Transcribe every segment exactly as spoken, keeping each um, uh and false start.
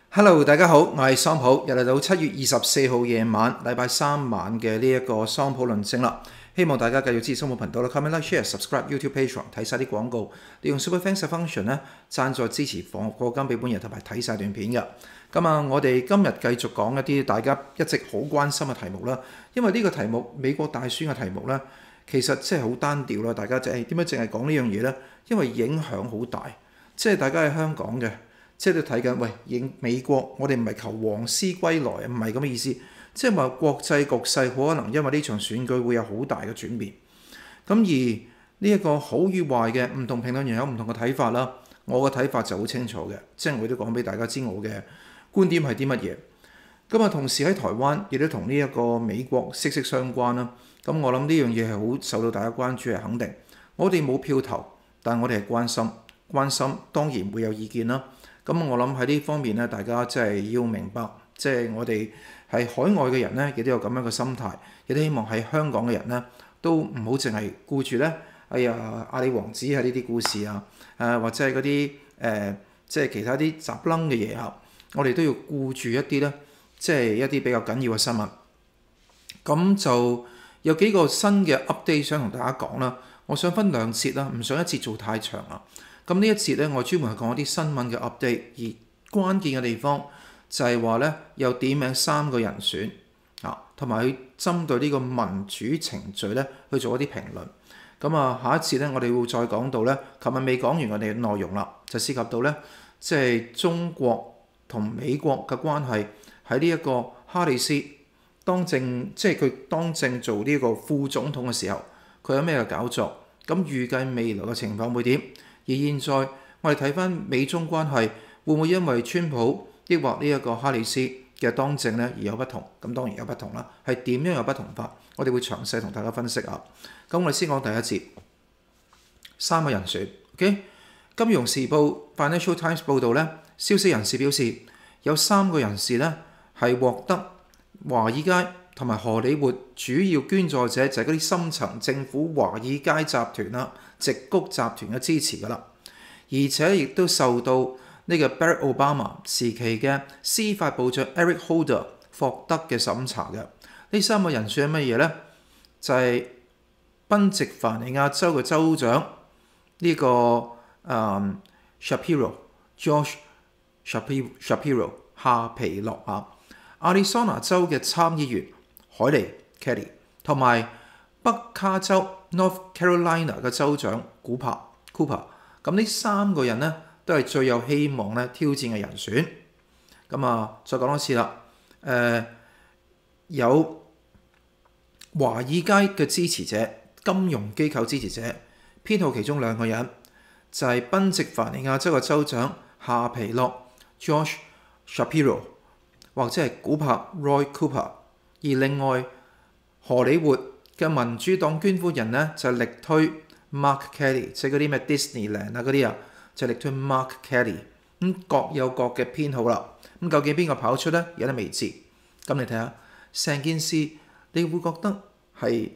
Hello，大家好，我係桑普，又嚟到七月二十四號夜晚，禮拜三晚嘅呢一個桑普論證啦。希望大家繼續支持桑普頻道啦 ，comment、like、share、subscribe YouTube Patreon，睇晒啲廣告，利用 Super Thanks 嘅 function 咧，贊助支持放課金俾本人，同埋睇晒段片嘅。咁啊，我哋今日繼續講一啲大家一直好關心嘅題目啦。因為呢個題目美國大選嘅題目咧，其實即係好單調啦。大家就係點解淨係講呢樣嘢咧？因為影響好大，即係大家喺香港嘅。即係都睇緊，喂，影美國，我哋唔係求黃絲歸來，唔係咁嘅意思。即係話國際局勢可能因為呢場選舉會有好大嘅轉變。咁而呢一個好與壞嘅唔同評論員有唔同嘅睇法啦。我嘅睇法就好清楚嘅，即係我都講俾大家知我嘅觀點係啲乜嘢。咁啊，同時喺台灣亦都同呢一個美國息息相關啦。咁我諗呢樣嘢係好受到大家關注，係肯定。我哋冇票投，但係我哋係關心，關心當然會有意見啦。咁我諗喺呢方面咧，大家真係要明白，即係我哋係海外嘅人咧，亦都有咁樣嘅心態，亦都希望喺香港嘅人咧，都唔好淨係顧住咧，哎呀阿里王子係呢啲故事啊，誒或者係嗰啲誒即係其他啲雜楞嘅嘢啊，我哋都要顧住一啲咧，即係一啲比較緊要嘅新聞。咁就有幾個新嘅 update 想同大家講啦，我想分兩節啦，唔想一節做太長啊。咁呢一節咧，我專門係講一啲新聞嘅 update，而關鍵嘅地方就係話咧，有點名三個人選啊，同埋去針對呢個民主程序咧去做一啲評論。咁啊，下一節咧，我哋會再講到咧，琴日未講完我哋嘅內容啦，就涉及到咧，即係中國同美國嘅關係喺呢一個哈里斯當政，即係佢當政做呢個副總統嘅時候，佢有咩嘅搞作？咁預計未來嘅情況會點？而現在我哋睇翻美中關係會唔會因為川普抑或呢一個哈里斯嘅當政咧而有不同？咁當然有不同啦，係點樣有不同法？我哋會詳細同大家分析下。咁我哋先講第一節，三個人選。OK， 金融時報 Financial Times 報導咧，消息人士表示有三個人士咧係獲得華爾街同埋荷里活主要捐助者，就係嗰啲深層政府華爾街集團啦、矽谷集團嘅支持㗎啦，而且亦都受到呢個 Barack Obama 時期嘅司法部長 Eric Holder 霍德嘅審查嘅。呢三個人選係乜嘢咧？就係、是、賓夕凡尼亞州嘅州長呢、這個誒、um, Shapiro Josh Shapiro 夏皮諾啊，亞利桑那州嘅參議員海利 Kelly 同埋北卡州 North Carolina 嘅州長古柏 Cooper， 咁呢三個人咧都係最有希望咧挑戰嘅人選。咁啊，再講多次啦，誒、呃、有華爾街嘅支持者、金融機構支持者，編號其中兩個人就係、是、賓夕凡尼亞州嘅州長夏皮諾 Josh Shapiro 或者係古柏 Roy Cooper。而另外荷里活嘅民主黨捐款人咧就力推 Mark Kelly， 即係嗰啲咩 Disneyland 啊嗰啲啊，就力推 Mark Kelly。咁各有各嘅編號啦。咁究竟邊個跑出咧？有得未知。咁你睇下成件事，你會覺得係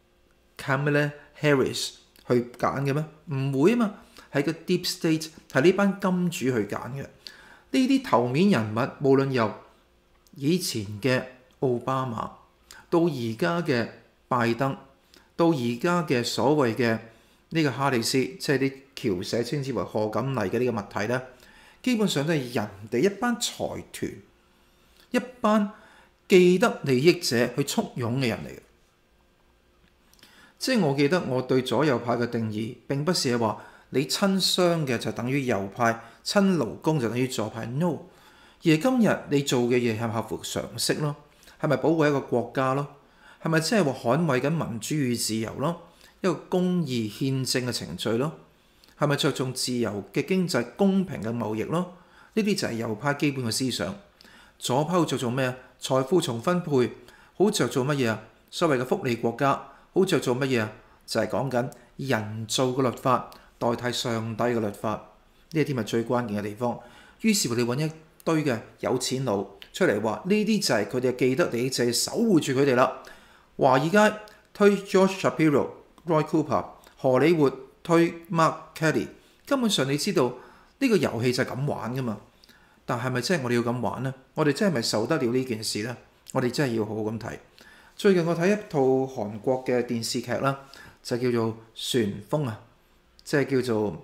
Kamala Harris 去揀嘅咩？唔會啊嘛，係個 Deep State， 係呢班金主去揀嘅。呢啲頭面人物，無論由以前嘅奧巴馬到而家嘅拜登，到而家嘅所謂嘅呢個哈里斯，即係啲僑社稱之為賀錦麗嘅呢個物體咧，基本上都係人哋一班財團、一班既得利益者去簇擁嘅人嚟嘅。即係我記得我對左右派嘅定義並不是係話你親商嘅就等於右派，親勞工就等於左派 ，no。而係今日你做嘅嘢係咪合乎常識咯？係咪保護一個國家咯？係咪即係話捍衛緊民主與自由咯？一個公義憲政嘅程序咯？係咪着重自由嘅經濟、公平嘅貿易咯？呢啲就係右派基本嘅思想。左派好着重咩啊？財富重分配，好着重乜嘢啊？所謂嘅福利國家，好着重乜嘢啊？就係講緊人造嘅律法代替上帝嘅律法，呢一啲咪最關鍵嘅地方。於是乎你揾一堆嘅有錢佬出嚟話呢啲就係佢哋嘅既得利益者，守護住佢哋啦。華爾街推 Josh Shapiro、Roy Cooper， 荷里活推 Mark Kelly， 根本上你知道呢個遊戲就係咁玩噶嘛。 但係咪真係我哋要咁玩呢？我哋真係咪受得了呢件事呢？我哋真係要好好咁睇。最近我睇一套韓國嘅電視劇啦，就叫做《旋風》啊，即係叫做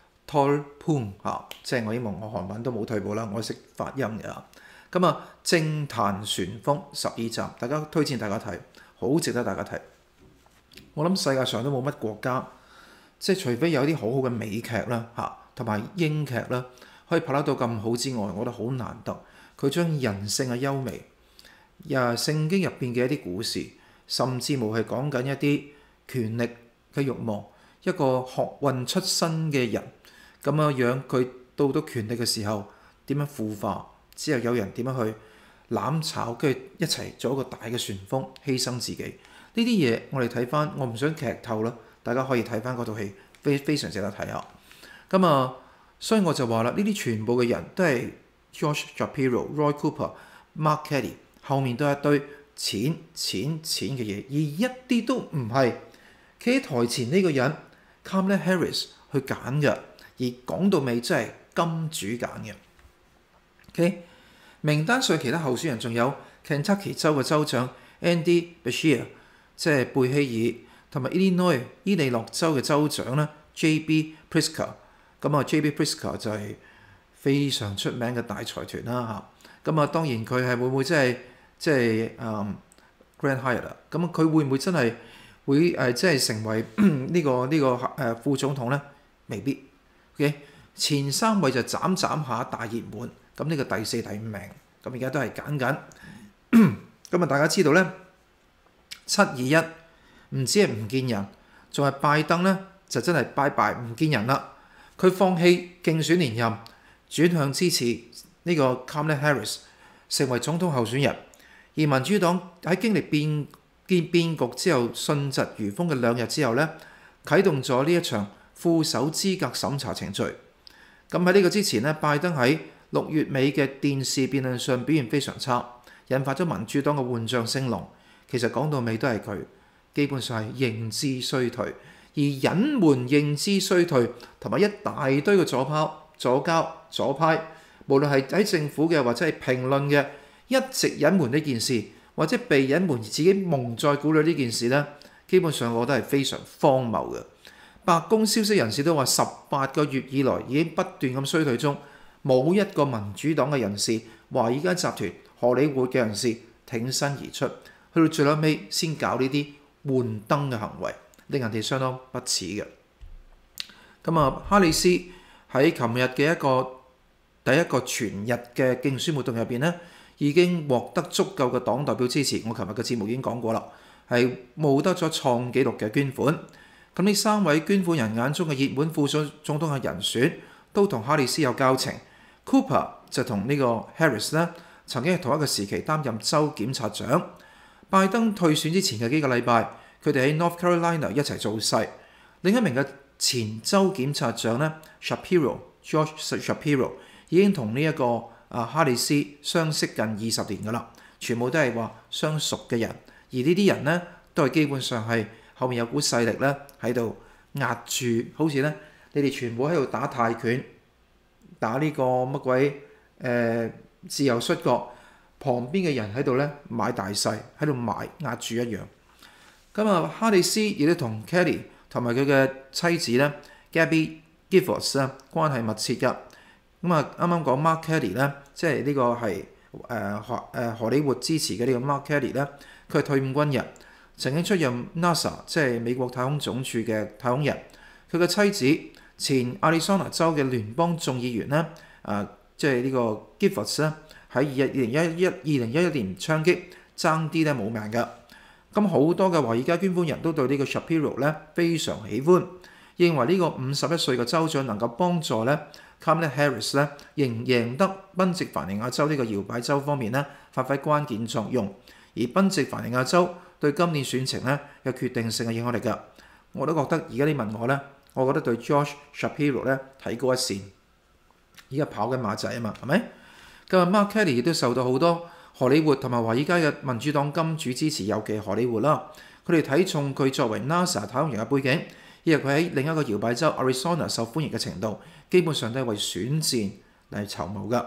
Tolpoon 啊，即係我英文我韓文都冇退步啦，我識發音嘅。咁啊，政壇旋風十二集，大家推薦大家睇，好值得大家睇。我諗世界上都冇乜國家，即係除非有啲好好嘅美劇啦嚇，同埋英劇啦，可以拍得到咁好之外，我覺得好難得。佢將人性嘅優美，呀聖經入邊嘅一啲故事，甚至乎係講緊一啲權力嘅慾望，一個學運出身嘅人咁樣樣，佢到到權力嘅時候點樣腐化，之後有人點樣去攬炒，跟住一齊做一個大嘅旋風，犧牲自己。呢啲嘢我哋睇翻，我唔想劇透啦，大家可以睇翻嗰套戲，非非常值得睇下。咁啊，所以我就話啦，呢啲全部嘅人都係 Josh Shapiro、Roy Cooper、Mark Kelly， 後面都係一堆錢錢錢嘅嘢，而一啲都唔係企喺台前呢個人 Kamala Harris 去揀嘅，而講到尾真係金主揀嘅。OK， 名單上其他候選人仲有 Kentucky 州嘅州長 Andy Beshear， 即係貝希爾，同埋 Illinois 伊利諾州嘅州長咧 J B Pritzker。咁啊 J B Pritzker 就係非常出名嘅大財團啦嚇。咁啊當然佢係會唔會真係即係誒 Grand Hyatt 啦？咁佢會唔會真係會誒即係成為呢、這個呢、這個誒、呃、副總統咧？未必。OK， 前三位就斬斬下大熱門。咁呢個第四、第五名，咁而家都係揀緊。咁啊，大家知道咧，七二一唔止係唔見人，仲係拜登咧就真係拜拜唔見人啦。佢放棄競選連任，轉向支持呢個 Kamala Harris 成為總統候選人。而民主黨喺經歷變變變局之後，迅疾如風嘅兩日之後咧，啟動咗呢一場副手資格審查程序。咁喺呢個之前咧，拜登喺六月尾嘅電視辯論上表現非常差，引發咗民主黨嘅換將聲浪。其實講到尾都係佢，基本上係認知衰退，而隱瞞認知衰退同埋一大堆嘅左派、左膠、左派，無論係喺政府嘅或者係評論嘅，一直隱瞞呢件事，或者被隱瞞自己蒙在鼓裏呢件事呢，基本上我覺得係非常荒謬嘅。白宮消息人士都話，十八個月以來已經不斷咁衰退中。冇一個民主黨嘅人士、華爾街集團、荷里活嘅人士挺身而出，去到最後尾先搞呢啲換燈嘅行為，令人哋相當不齒嘅。咁啊，哈里斯喺琴日嘅一個第一個全日嘅競選活動入邊呢，已經獲得足夠嘅黨代表支持。我琴日嘅節目已經講過啦，係募得咗創紀錄嘅捐款。咁呢三位捐款人眼中嘅熱門副總統嘅人選，都同哈里斯有交情。Cooper 就同呢個 Harris 咧，曾經係同一個時期擔任州檢察長。拜登退選之前嘅幾個禮拜，佢哋喺 North Carolina 一齊造勢。另一名嘅前州檢察長咧 Shapiro George Shapiro 已經同呢一個啊哈里斯相識近二十年噶啦，全部都係話相熟嘅人。而呢啲人咧都係基本上係後面有股勢力咧喺度壓住，好似咧你哋全部喺度打泰拳。打呢個乜鬼誒、呃、自由摔角，旁邊嘅人喺度咧買大細，喺度買壓住一樣。咁啊，哈里斯亦都同 Kelly 同埋佢嘅妻子咧 Gabby Giffords 咧關係密切㗎。咁啊，啱啱講 Mark Kelly 咧，即係呢個係誒荷誒荷里活支持嘅呢個 Mark Kelly 咧，佢係退伍軍人，曾經出任 NASA 即係美國太空總署嘅太空人。佢嘅妻子，前亞利桑那州嘅聯邦眾議員咧，啊，即係呢個 Giffords 咧，喺二零一一二零一一年槍擊，爭啲咧冇命㗎。咁好多嘅華爾街捐款人都對呢個 Shapiro 咧非常喜歡，認為呢個五十一歲嘅州長能夠幫助咧 Kamala Harris 咧贏贏得賓夕凡尼亞州呢個搖擺州方面咧發揮關鍵作用，而賓夕凡尼亞州對今年選情咧有決定性嘅影響力㗎。我都覺得而家你問我咧。我覺得對 Josh Shapiro 咧睇高一線，而家跑緊馬仔啊嘛，係咪？咁啊 Mark Kelly 亦都受到好多荷里活同埋華爾街嘅民主黨金主支持，尤其荷里活啦。佢哋睇重佢作為 NASA 太空人嘅背景，以及佢喺另一個搖擺州 Arizona 受歡迎嘅程度，基本上都係為選戰嚟籌謀㗎。而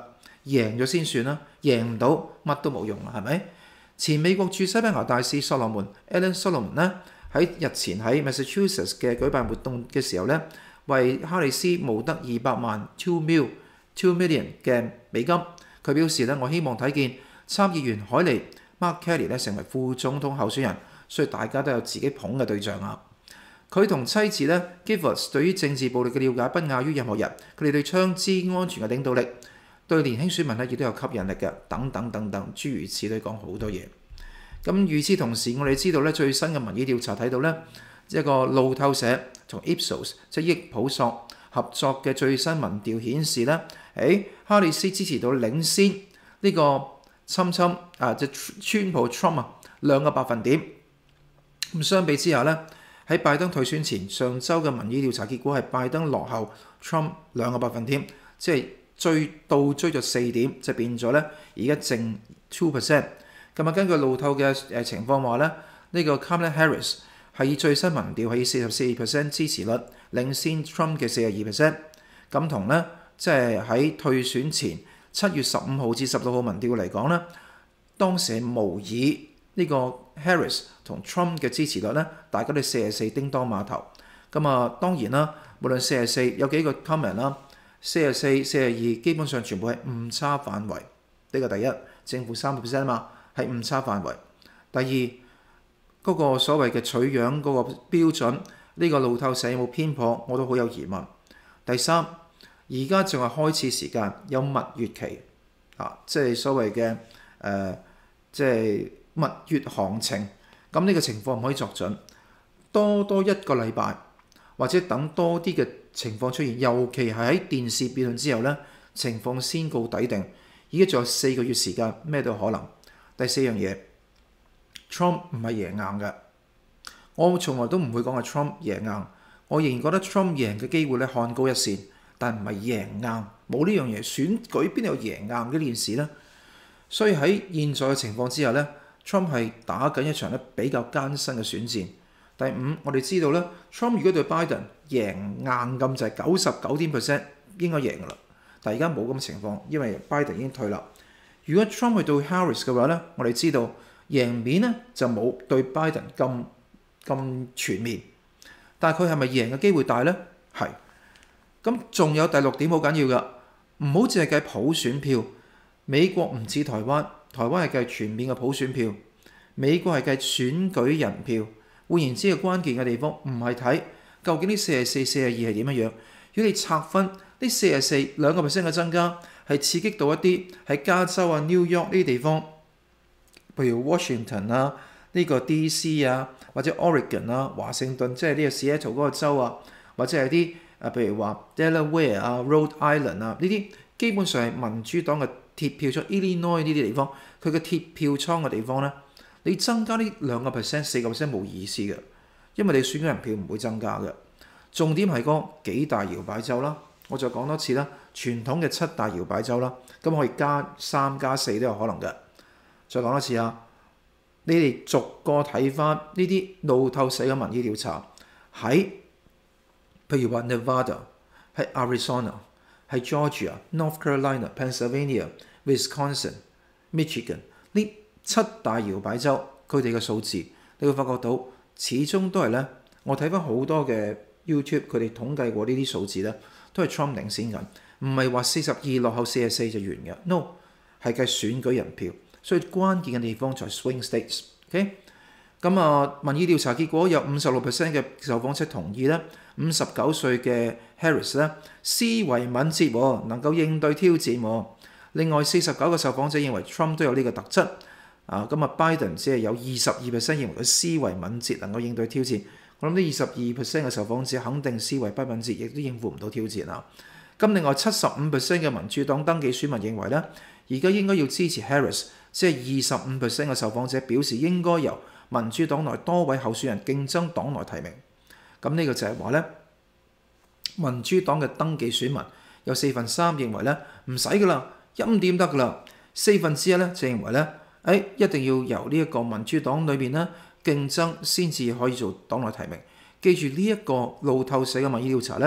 贏咗先算啦，贏唔到乜都冇用啦，係咪？前美國駐西班牙大使所羅門 Alan Solomon 呢，喺日前喺 Massachusetts 嘅舉辦活動嘅時候呢，為哈里斯募得二百萬 two mil two million 嘅美金。佢表示呢，我希望睇見參議員海莉 Mark Kelly 呢成為副總統候選人，所以大家都有自己捧嘅對象啊。佢同妻子呢 Giffords 對於政治暴力嘅了解不亞於任何人，佢哋對槍支安全嘅領導力，對年輕選民呢亦都有吸引力嘅，等等等等，諸如此類講好多嘢。咁與此同時，我哋知道咧最新嘅民意調查睇到咧一個路透社同 Ipsos 即係益普索合作嘅最新民調顯示咧，誒哈里斯支持度領先呢個侵侵啊即係川普 Trump 啊兩個百分點。咁相比之下咧，喺拜登退選前上週嘅民意調查結果係拜登落後 Trump 兩個百分點，即係追倒追咗四點，就變咗咧而家剩 two percent。咁啊，根據路透嘅誒情況話咧，呢、這個 Kamala Harris 係以最新民調係以四十四 percent 支持率領先 Trump 嘅四十二 percent。咁同咧即係喺退選前七月十五號至十六號民調嚟講咧，當時係模擬呢個 Harris 同 Trump 嘅支持率咧，大家都四十四叮當碼頭。咁啊，當然啦，無論四十四有幾個 comment 啦，四十四、四十二基本上全部係誤差範圍。呢、這個第一，正負三個 percent 啊嘛。係誤差範圍。第二，嗰、那個所謂嘅取樣嗰個標準，呢、這個路透社有冇偏頗，我都好有疑問。第三，而家仲係開始時間，有蜜月期啊，即係所謂嘅誒、呃，即係蜜月行情。咁呢個情況唔可以作準，多多一個禮拜，或者等多啲嘅情況出現，尤其係喺電視辯論之後呢，情況先告底定。而家仲有四個月時間，咩都可能。第四樣嘢 ，Trump 唔係贏硬嘅，我從來都唔會講係 Trump 贏硬，我仍然覺得 Trump 贏嘅機會咧看高一線，但唔係贏硬，冇呢樣嘢。選舉邊有贏硬嘅呢件事呢？所以喺現在嘅情況之下咧 ，Trump 係打緊一場咧比較艱辛嘅選戰。第五，我哋知道咧 ，Trump 如果對 Biden 贏硬咁就係九十九點 percent 應該贏噶啦，但係而家冇咁嘅情況，因為 Biden 已經退啦。如果 Trump 去到 Harris 嘅話咧，我哋知道贏面咧就冇對 Biden 咁咁全面，但係佢係咪贏嘅機會大咧？係。咁仲有第六點好緊要㗎，唔好淨係計普選票。美國唔似台灣，台灣係計全面嘅普選票，美國係計選舉人票。換言之，嘅關鍵嘅地方唔係睇究竟呢四十四、四十二係點樣樣。如果你拆分呢四十四兩個 percent 嘅增加，係刺激到一啲喺加州啊、New York 呢啲地方，譬如 Washington 啊、呢個 D C 啊，或者 Oregon 啊、華盛頓，即係呢個 Seattle 嗰個州啊，或者係啲啊，譬如話 Delaware 啊、Rhode Island 啊呢啲，基本上係民主黨嘅鐵票倉 Illinois 呢啲地方，佢嘅鐵票倉嘅地方咧，你增加呢兩個 percent、四個 percent 冇意思嘅，因為你選舉人票唔會增加嘅。重點係嗰幾大搖擺州啦，我再講多次啦，傳統嘅七大搖擺州啦，咁可以加三加四都有可能嘅。再講多次啊，你哋逐個睇翻呢啲路透社嘅民意調查，喺譬如話 Nevada、喺 Arizona、喺 Georgia、North Carolina、Pennsylvania、Wisconsin、Michigan 呢七大搖擺州，佢哋嘅數字你會發覺到始終都係咧，我睇翻好多嘅 YouTube 佢哋統計過呢啲數字咧，都係 Trump 領先緊，唔係話四十二落後四十四就完嘅 ，no 係計選舉人票，所以關鍵嘅地方就係 swing states。OK， 咁啊，民意調查結果有五十六 percent 嘅受訪者同意咧，五十九歲嘅 Harris 咧思維敏捷，能夠應對挑戰。另外四十九個受訪者認為 Trump 都有呢個特質。啊，咁啊 Biden 只係有二十二 percent 認為佢思維敏捷，能夠應對挑戰。我諗呢二十二 percent 嘅受訪者肯定思維不敏捷，亦都應付唔到挑戰啊。咁另外七十五 percent 嘅民主黨登記選民認為咧，而家應該要支持 Harris， 即係二十五 percent 嘅受訪者表示應該由民主黨內多位候選人競爭黨內提名。咁呢個就係話咧，民主黨嘅登記選民有四分三認為咧唔使噶啦，欽掂得噶啦。四分之一咧就認為咧，誒、哎、一定要由呢一個民主黨裏邊咧競爭先至可以做黨內提名。記住呢一個路透社嘅民意調查咧，係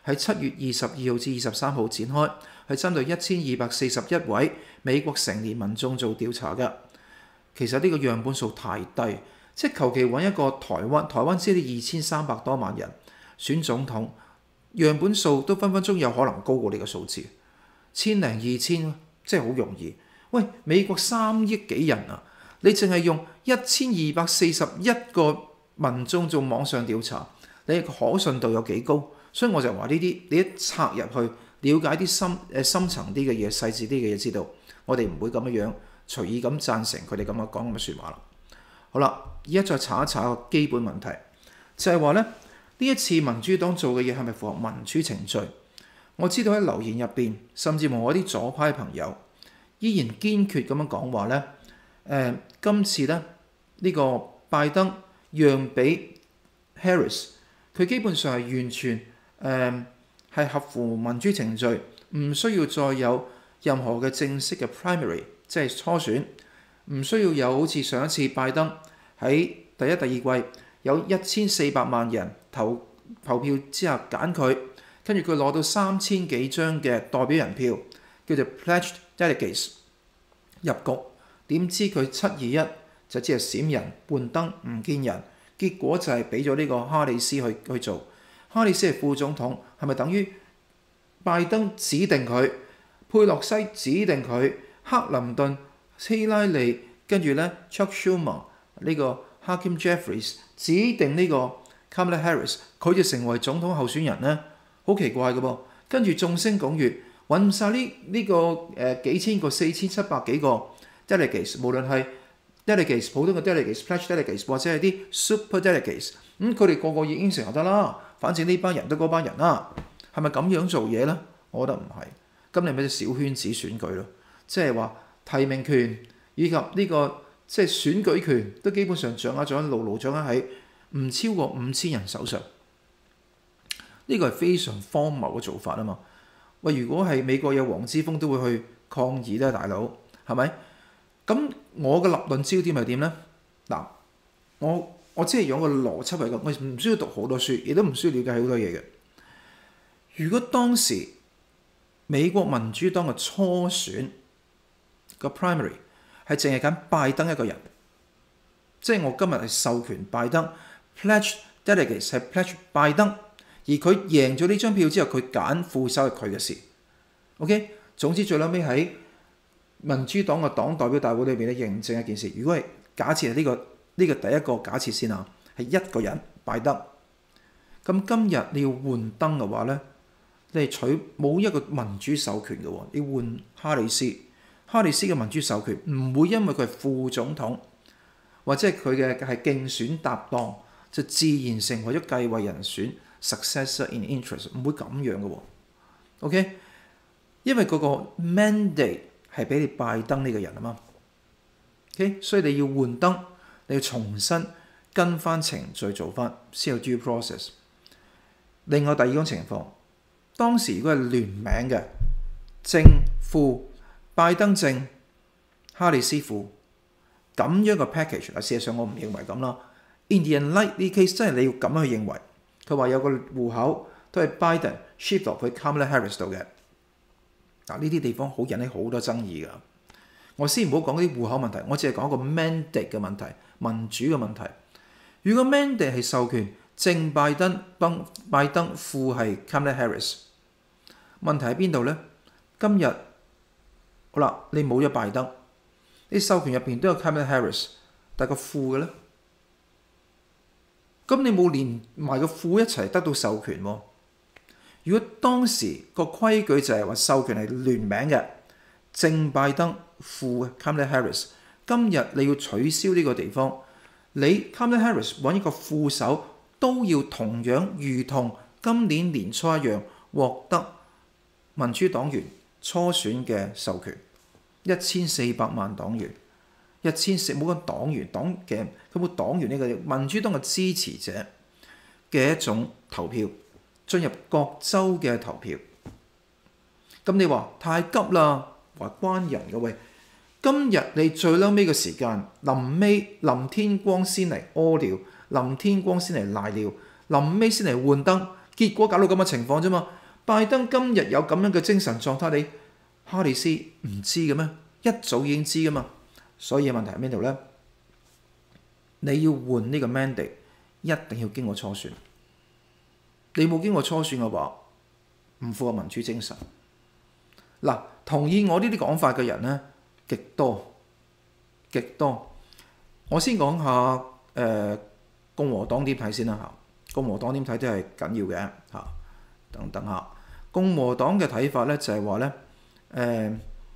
喺七月二十二號至二十三號展開，係針對一千二百四十一位美國成年民眾做調查嘅。其實呢個樣本數太低，即係求其揾一個台灣，台灣只係二千三百多萬人選總統，樣本數都分分鐘有可能高過呢個數字，千零二千，即係好容易。喂，美國三億幾人啊，你淨係用一千二百四十一個民眾做網上調查，你可信度有幾高？所以我就話呢啲，你一插入去了解啲深誒深層啲嘅嘢、細緻啲嘅嘢，知道我哋唔會咁樣樣隨意咁贊成佢哋咁樣講咁嘅説話啦。好啦，而家再查一查一個基本問題，就係話咧，呢一次民主黨做嘅嘢係咪符合民主程序？我知道喺留言入邊，甚至乎我啲左派朋友依然堅決咁樣講話咧，誒、呃、今次咧呢、呢個拜登讓俾 Harris， 佢基本上係完全誒係、呃、合乎民主程序，唔需要再有任何嘅正式嘅 primary， 即係初選。唔需要有好似上一次拜登喺第一、第二季有一千四百萬人投投票之下揀佢，跟住佢攞到三千幾張嘅代表人票，叫做 pledged delegates 入局。點知佢七二一就只係閃人換燈唔見人，結果就係俾咗呢個哈里斯去去做。哈里斯係副總統，係咪等於拜登指定佢，佩洛西指定佢，克林頓、希拉里，跟住咧 Chuck Schumer 呢個 Hakeem Jeffries 指定呢個 Kamala Harris， 佢就成為總統候選人咧，好奇怪嘅噃。跟住眾星拱月，揾晒呢呢個誒、呃、幾千個、四千七百幾個 delegates， 無論係 delegates 普通嘅 delegates、pledged delegates 或者係啲 super delegates， 咁佢哋個個已經應承就得啦。反正呢班人都嗰班人啦，係咪咁樣做嘢咧？我覺得唔係。咁你咪啲小圈子選舉咯，即係話提名權以及呢、這個即係選舉權都基本上掌握咗牢牢掌握喺唔超過五千人手上。呢、這個係非常荒謬嘅做法啊嘛！喂，如果係美國有黃之鋒都會去抗議咧，大佬係咪？咁我嘅立論焦點係點咧？嗱，我我只係用個邏輯嚟講，我唔需要讀好多書，亦都唔需要了解好多嘢嘅。如果當時美國民主黨嘅初選個 primary 係淨係揀拜登一個人，即係我今日係授權拜登 pledge delegates 係 pledge 拜登，而佢贏咗呢張票之後，佢揀副手係佢嘅事。OK， 總之最撚尾喺民主黨嘅黨代表大會裏邊咧認證一件事。如果係假設係呢個呢、這個第一個假設先啊，係一個人拜登，咁今日你要換燈嘅話咧，你係取冇一個民主授權嘅喎，你換哈里斯。哈里斯嘅民主授權唔會因為佢係副總統或者係佢嘅係競選搭檔，就自然成為咗繼位人選 successor in interest， 唔會咁樣嘅喎。OK， 因為嗰個 mandate 係俾你拜登呢個人啊嘛。OK， 所以你要換燈，你要重新跟翻程序做翻先有 due process。另外第二種情況，當時如果係聯名嘅正副。拜登正、哈里斯副咁樣嘅 package， 啊，事實上我唔認為咁啦。In the light 呢 case 真係你要咁樣去認為。佢話有個戶口都係 Biden shift 落去 Kamala Harris 度嘅。嗱，呢啲地方好引起好多爭議㗎。我先唔好講啲戶口問題，我只係講一個 mandate 嘅問題、民主嘅問題。如果 mandate 係授權正拜登、登拜登副係 Kamala Harris， 問題喺邊度咧？今日好啦，你冇咗拜登，你授權入邊都有 Kamala Harris， 但係個副嘅咧，咁你冇連埋個副一齊得到授權喎。如果當時個規矩就係話授權係聯名嘅，正拜登副 Kamala Harris， 今日你要取消呢個地方，你 Kamala Harris 揾一個副手都要同樣如同今年年初一樣獲得民主黨員初選嘅授權，一千四百萬黨員，一千四冇講黨員黨嘅，佢冇黨員呢個民主黨嘅支持者嘅一種投票進入各州嘅投票。咁你話太急啦，話關人嘅喂，今日你最嬲尾嘅時間，臨尾臨天光先嚟屙尿，臨天光先嚟賴尿，臨尾先嚟換燈，結果搞到咁嘅情況啫嘛。 拜登今日有咁樣嘅精神狀態，你哈里斯唔知嘅咩？一早已經知噶嘛。所以問題喺邊度呢？你要換呢個 mandate， 一定要經過初選。你冇經過初選嘅話，唔符合民主精神。嗱，同意我呢啲講法嘅人呢，極多極多。我先講下誒、呃、共和黨點睇先啦嚇。共和黨點睇都係緊要嘅嚇。等等下，共和黨嘅睇法咧就係話咧誒，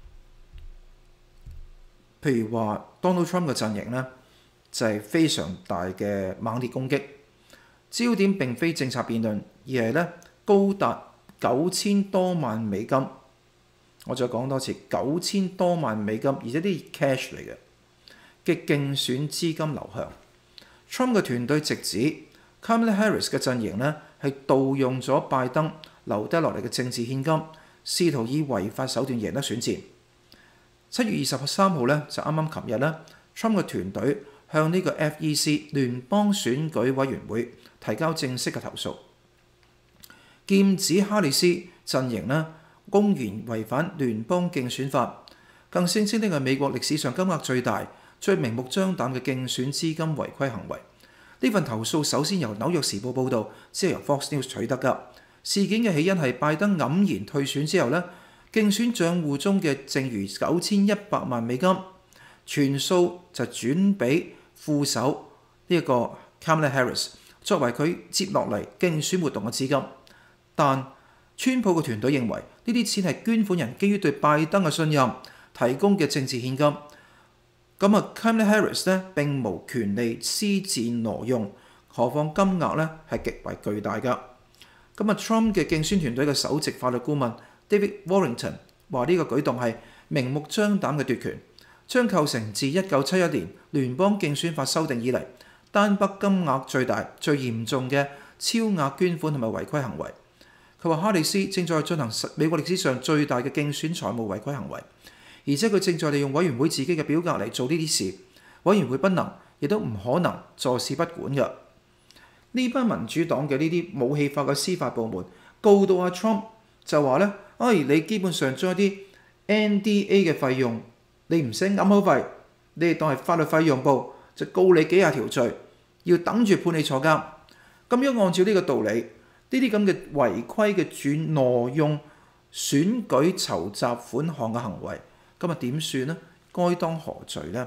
譬如話 Donald Trump 嘅陣營咧就係、是、非常大嘅猛烈攻擊，焦點並非政策辯論，而係咧高達九千多萬美金。我再講多次，九千多萬美金，而且啲 cash 嚟嘅嘅競選資金流向。Trump 嘅團隊直指 Kamala Harris 嘅陣營咧係盜用咗拜登留低落嚟嘅政治獻金，試圖以違法手段贏得選戰。七月二十三號咧就啱啱琴日咧 ，Trump 嘅團隊向呢個 F E C 聯邦選舉委員會提交正式嘅投訴，劍指哈里斯陣營咧公然違反聯邦競選法，更聲稱呢個係美國歷史上金額最大、最明目張膽嘅競選資金違規行為。呢份投訴首先由紐約時報報導，之後由 Fox News 取得㗎。事件嘅起因係拜登黯然退選之後呢，競選帳戶中嘅剩餘九千一百萬美金，全數就轉俾副手呢一個 Kamala Harris 作為佢接落嚟競選活動嘅資金，但川普嘅團隊認為呢啲錢係捐款人基於對拜登嘅信任提供嘅政治獻金，咁啊 Kamala Harris 咧並無權利私自挪用，何況金額咧係極為巨大㗎。咁啊 Trump 嘅競選團隊嘅首席法律顧問 David Warrington 話呢個舉動係明目張膽嘅奪權，將構成自一九七一年聯邦競選法修訂以嚟單筆金額最大、最嚴重嘅超額捐款同埋違規行為。佢話哈里斯正在進行美國歷史上最大嘅競選財務違規行為，而且佢正在利用委員會自己嘅表格嚟做呢啲事，委員會不能亦都唔可能坐視不管嘅。呢班民主黨嘅呢啲武器化嘅司法部門告到阿 Trump 就話咧，哎，你基本上將一啲 N D A 嘅費用，你唔使揞口費，你哋當係法律費用部，就告你幾廿條罪，要等住判你坐監。咁樣按照呢個道理，呢啲咁嘅違規嘅轉挪用選舉籌集款項嘅行為，咁啊點算呢？該當何罪呢？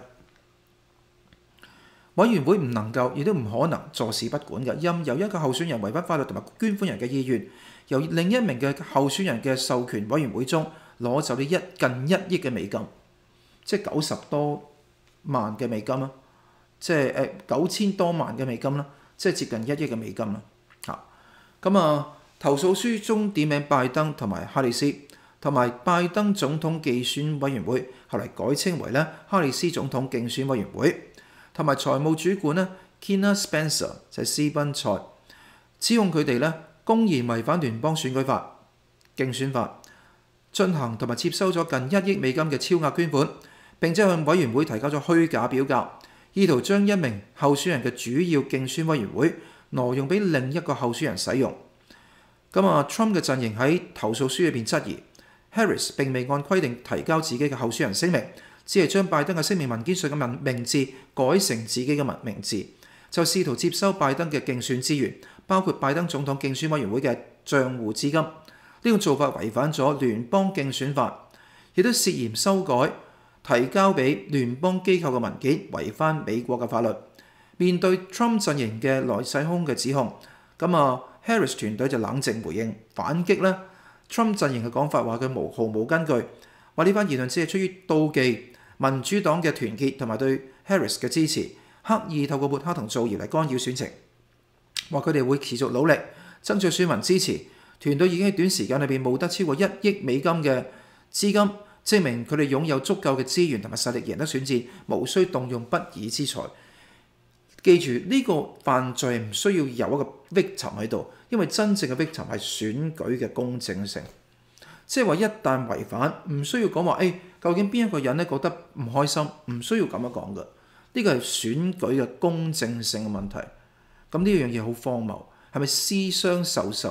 委員會唔能夠，亦都唔可能坐視不管嘅。任由一個候選人違反法律同埋捐款人嘅意願，由另一名嘅候選人嘅授權委員會中攞走啲一近一億嘅美金，即係九十多萬嘅美金啦，即係誒九千多萬嘅美金啦，即係接近一億嘅美金啦。嚇咁啊！投訴書中點名拜登同埋哈里斯，同埋拜登總統競選委員會，後嚟改稱為咧哈里斯總統競選委員會，同埋財務主管咧 Kina Spencer 就係斯賓塞，指控佢哋咧公然違反聯邦選舉法、競選法，進行同埋接收咗近一億美金嘅超額捐款，並且向委員會提交咗虛假表格，意圖將一名候選人嘅主要競選委員會挪用俾另一個候選人使用。咁啊 Trump 嘅陣營喺投訴書裏邊質疑 Harris 並未按規定提交自己嘅候選人聲明，只係將拜登嘅聲明文件上嘅名字改成自己嘅名字，就試圖接收拜登嘅競選資源，包括拜登總統競選委員會嘅帳戶資金。呢種做法違反咗聯邦競選法，亦都涉嫌修改提交俾聯邦機構嘅文件，違反美國嘅法律。面對 Trump 陣營嘅來勢洶嘅指控，咁啊 Harris 團隊就冷靜回應反擊咧。Trump 陣營嘅講法話佢無毫無根據，話呢番言論只係出於妒忌民主黨嘅團結同埋對 Harris 嘅支持，刻意透過抹黑同造謠嚟干擾選情。話佢哋會持續努力爭取選民支持。團隊已經喺短時間裏邊募得超過一億美金嘅資金，證明佢哋擁有足夠嘅資源同埋實力贏得選戰，無需動用不義之財。記住呢個犯罪唔需要有一個 victim 喺度，因為真正嘅 victim 係選舉嘅公正性。即係話一旦違反，唔需要講話誒，究竟邊一個人咧覺得唔開心，唔需要咁樣講嘅。呢個係選舉嘅公正性嘅問題。咁呢樣嘢好荒謬，係咪私相授受？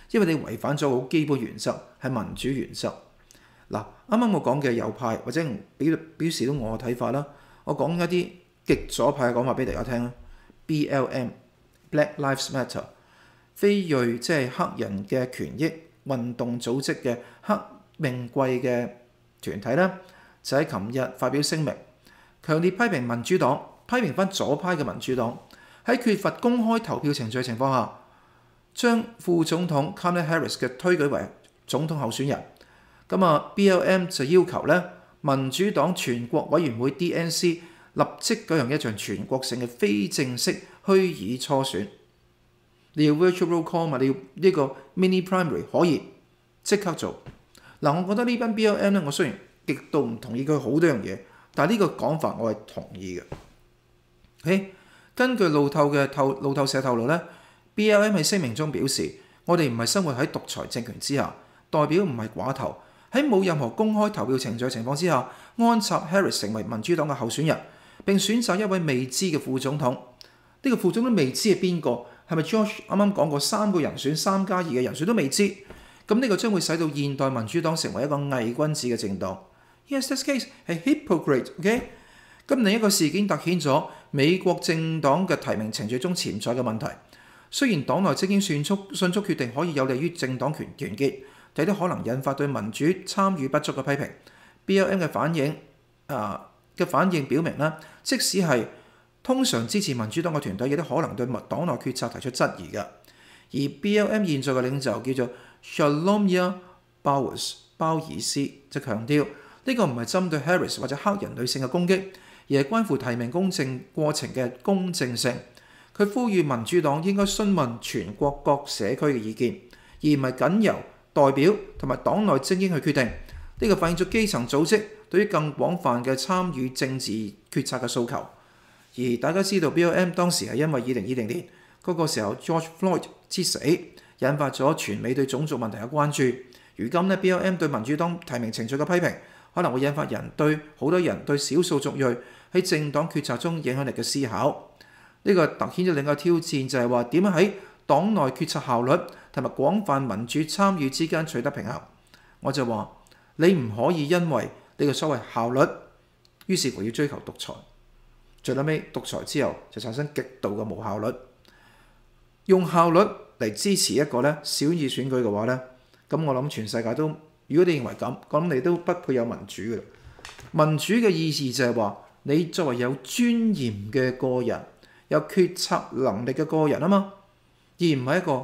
因為你違反咗好基本原則，係民主原則。嗱，啱啱我講嘅右派或者表表示到我嘅睇法啦，我講一啲極左派嘅講法俾大家聽啦。B L M（Black Lives Matter） 非裔即係黑人嘅權益運動組織嘅黑命貴嘅團體咧，就喺琴日發表聲明，強烈批評民主黨，批評翻左派嘅民主黨喺缺乏公開投票程序情況下，將副總統 Kamala Harris 嘅推舉為總統候選人。咁啊 ，B L M 就要求咧民主黨全國委員會 D N C 立即舉行一場全國性嘅非正式虛擬初選。你要 virtual roll call 嘛？你要呢個 mini primary 可以即刻做。嗱，我覺得呢班 B L M 咧，我雖然極度唔同意佢好多樣嘢，但係呢個講法我係同意嘅。Okay? 根據路透嘅透路透社透露咧 ，B L M 喺聲明中表示：我哋唔係生活喺獨裁政權之下，代表唔係寡頭。喺冇任何公開投票程序情況之下，安插 Harris 成為民主黨嘅候選人，並選擇一位未知嘅副總統。呢、這個副總統未知係邊個？係咪 Josh 啱啱講過三個人選三加二嘅人選都未知？咁呢個將會使到現代民主黨成為一個偽君子嘅政黨。Yes, this case 係 hypocrite。OK， 咁另一個事件突顯咗美國政黨嘅提名程序中潛在嘅問題。雖然黨內精英迅速迅速決定可以有利於政黨團團結，但都可能引發對民主參與不足嘅批評。B L M 嘅反應啊嘅反應表明啦，即使係通常支持民主黨嘅團隊，亦都可能對黨內決策提出質疑嘅。而 B L M 現在嘅領袖叫做 Shalomia Bowers 鮑爾斯，就強調呢個唔係針對 Harris 或者黑人女性嘅攻擊，而係關乎提名公正過程嘅公正性。佢呼籲民主黨應該詢問全國各社區嘅意見，而唔係僅由代表同埋黨內精英去決定。呢個反映咗基層組織對於更廣泛嘅參與政治決策嘅訴求。而大家知道 B L M 當時係因為二零二零年嗰個時候 George Floyd 之死，引發咗全美對種族問題嘅關注。如今呢 B L M 對民主黨提名程序嘅批評，可能會引發人對好多人對少數族裔喺政黨決策中影響力嘅思考。呢、這個凸顯咗另一個挑戰，就係話點樣喺黨內決策效率同埋廣泛民主參與之間取得平衡。我就話你唔可以因為呢個所謂效率，於是乎要追求獨裁，最後尾獨裁之後就產生極度嘅無效率。用效率嚟支持一個咧小議選舉嘅話咧，咁我諗全世界都，如果你認為咁，咁你都不配有民主嘅。民主嘅意義就係話你作為有尊嚴嘅個人，有決策能力嘅個人啊嘛，而唔係一個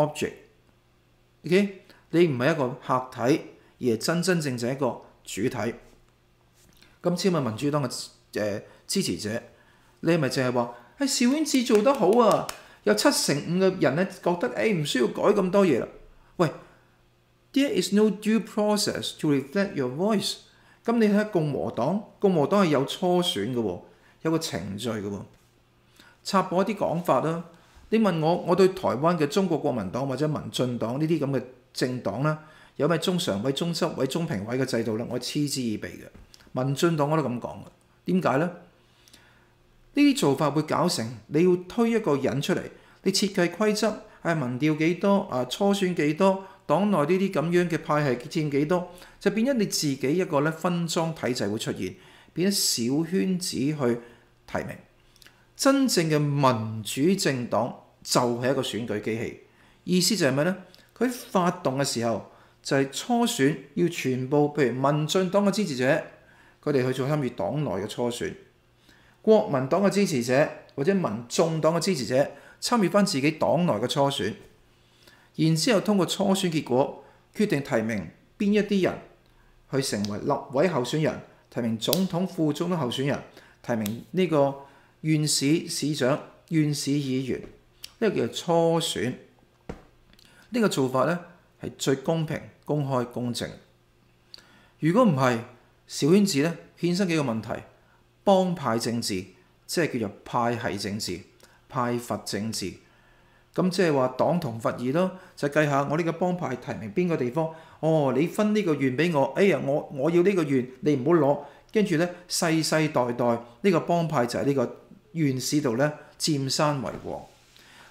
object。OK， 你唔係一個客體，而係真真正正一個主體。咁請問民主黨嘅誒、呃、支持者，你係咪淨係話係小圈子做得好啊？有七成五嘅人咧覺得誒唔、哎、需要改咁多嘢啦。喂 ，there is no due process to reflect your voice。咁你睇下共和黨，共和黨係有初選嘅喎，有個程序嘅喎。插播一啲講法啦。你問我，我對台灣嘅中國國民黨或者民進黨呢啲咁嘅政黨咧，有咩中常委、中執委、中評委嘅制度咧？我嗤之以鼻嘅。民進黨我都咁講嘅。點解咧？呢啲做法會搞成你要推一個人出嚟，你設計規則係民調幾多啊，初選幾多，黨內呢啲咁樣嘅派系佔幾多，就變咗你自己一個咧分贓體制會出現，變咗小圈子去提名。真正嘅民主政黨就係一個選舉機器，意思就係咩咧？佢發動嘅時候就係初選要全部，譬如民進黨嘅支持者，佢哋去做參與黨內嘅初選。國民黨嘅支持者或者民眾黨嘅支持者參與翻自己黨內嘅初選，然之後通過初選結果決定提名邊一啲人去成為立委候選人，提名總統、副總統候選人，提名呢個縣市市長、縣市議員，呢個叫做初選。呢個做法咧係最公平、公開、公正。如果唔係，小圈子咧衍生幾個問題。幫派政治，即係叫做派系政治、派閥政治。咁即係話黨同伐異咯，就計下我呢個幫派提名邊個地方，哦，你分呢個縣俾我，哎呀，我我要呢個縣，你唔好攞，跟住咧世世代代呢個幫派就喺呢個縣市度咧佔山為王。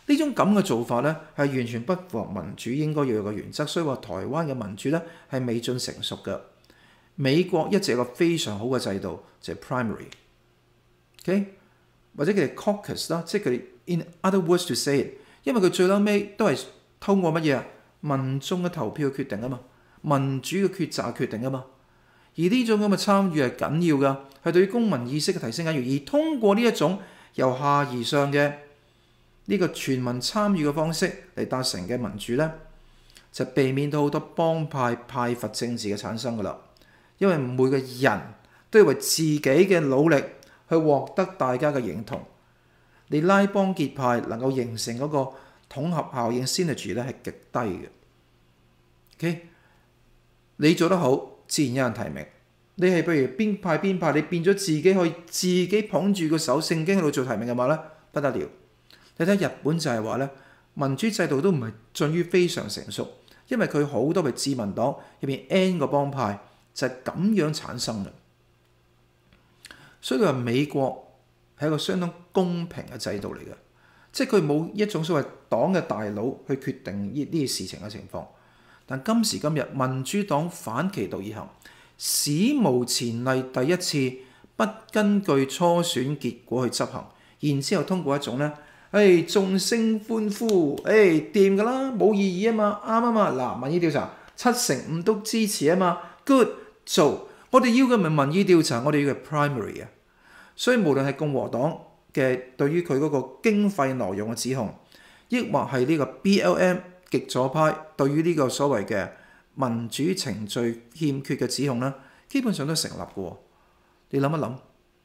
呢種咁嘅做法咧，係完全不符合民主應該要有嘅原則，所以話台灣嘅民主咧係未盡成熟嘅。美國一直有個非常好嘅制度，就係 primary，OK， 或者佢哋 caucus 啦，即係佢哋 in other words to say it， 因為佢最嬲尾都係通過乜嘢啊？民眾嘅投票決定啊嘛，民主嘅抉擇決定啊嘛。而呢種咁嘅參與係緊要㗎，係對於公民意識嘅提升緊要。而通過呢一種由下而上嘅呢個全民參與嘅方式嚟達成嘅民主咧，就避免到好多幫派派閥政治嘅產生㗎啦。因為每個人都要為自己嘅努力去獲得大家嘅認同，你拉幫結派能夠形成嗰個統合效應 synergy 咧係極低嘅。OK， 你做得好，自然有人提名。你係譬如邊派邊派，你變咗自己可以自己捧住個手聖經喺度做提名嘅話咧，不得了。你睇日本就係話咧，民主制度都唔係進於非常成熟，因為佢好多嘅自民黨入邊 N 個幫派就係咁樣產生嘅。所以佢話美國係一個相當公平嘅制度嚟嘅，即係佢冇一種所謂黨嘅大佬去決定呢呢啲事情嘅情況。但今時今日，民主黨反其道而行，史無前例第一次不根據初選結果去執行，然之後通過一種咧，誒眾聲歡呼，誒掂㗎啦，冇異議啊嘛，啱啊嘛。嗱，民意調查七成五都支持啊嘛 ，good 做。我哋要嘅唔係民意調查，我哋要嘅 primary 啊。所以無論係共和黨嘅對於佢嗰個經費挪用嘅指控，抑或係呢個 B L M 極左派對於呢個所謂嘅民主程序欠缺嘅指控咧，基本上都成立嘅喎。你諗一諗